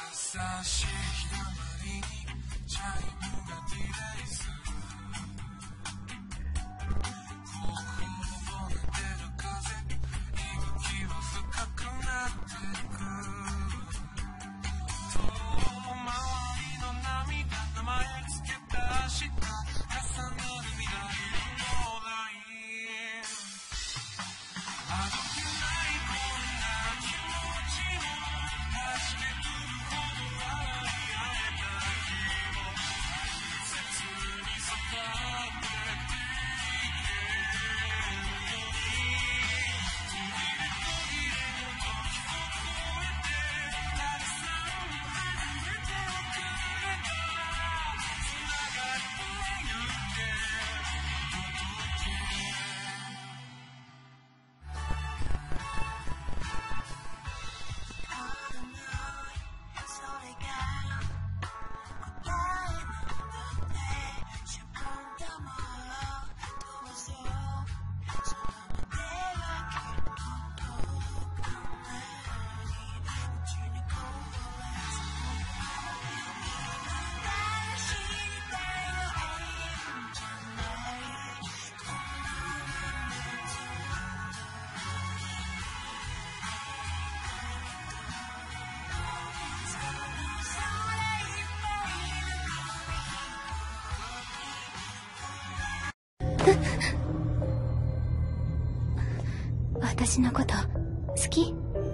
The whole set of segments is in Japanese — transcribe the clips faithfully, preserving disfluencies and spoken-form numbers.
しい日の周りにチャイムがディレイするほぼほぼ寝てる風息は深くなってく遠回りの涙名前つけた明日重なる未来のラインあどけないこんな気持ちも出してくるほど笑い合えた日も切に育ってていけるように途切れ途切れの時を越えてたくさん初めてをくれたらつながりを言って届け私のこと好き？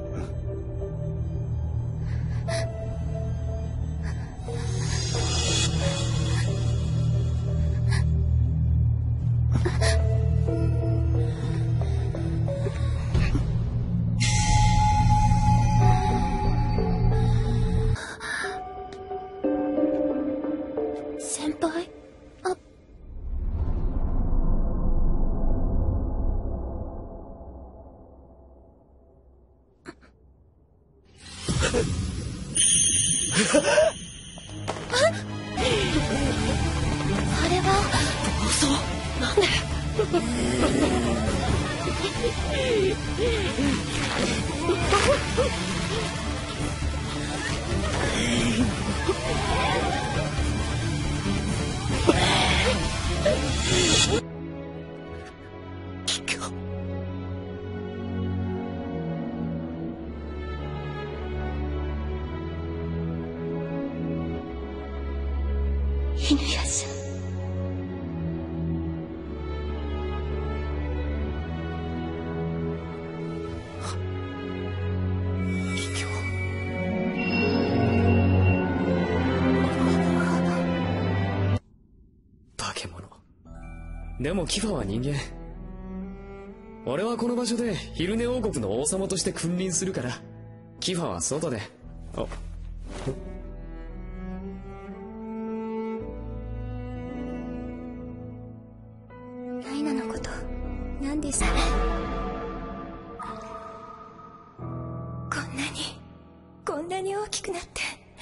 先輩？ああれは嘘なんでキキョ犬屋さん化け物。でもキファは人間。俺はこの場所で昼寝王国の王様として君臨するから、キファは外で。あライナのこと何でした？こんなにこんなに大きくなって。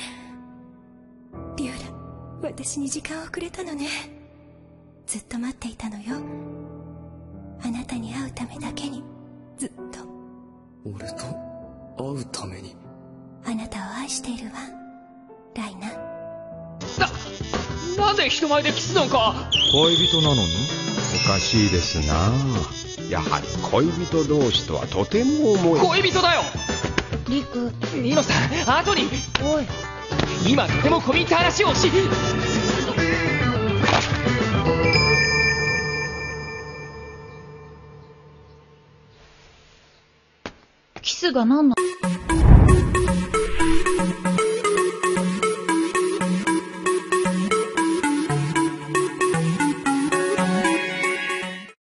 リオラ、私に時間をくれたのね。ずっと待っていたのよ。あなたに会うためだけに、ずっと。 俺と会うために？ あなたを愛しているわ、ライナ。 な、なんで人前でキスなんか。 恋人なのに？おかしいですな。やはり恋人同士とはとても思えない。 恋人だよ。 リク。 ニノさん、後に。 おい。 今とても込み入った話をし。 キスが何なの？